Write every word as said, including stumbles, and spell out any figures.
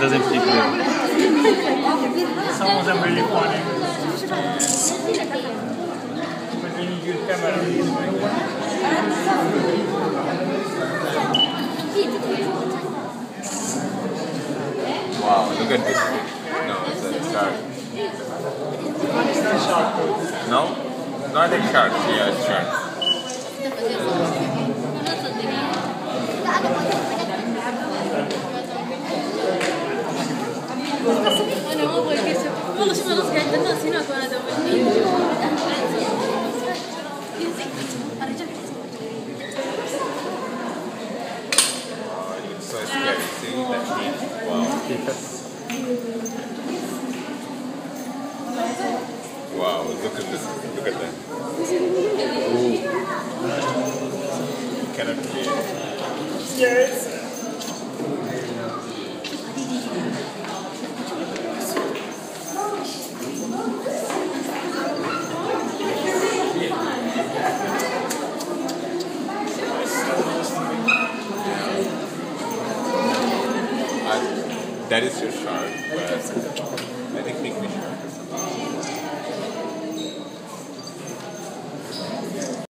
doesn't feel good. Some of them really funny. But when you use camera, it's like Wow, look at this fish. No, it's a shark. it's not sharp. No? Not a shark. Yeah, it's shark. أنا ما أبغى الكشف والله شوف خلاص قاعد الناس هناك وأنا دوبني Oh, it looks so scary. See that fish? Wow. Wow, look at this. Look at that. Ooh. You cannot see it. Yes. That is your shark, but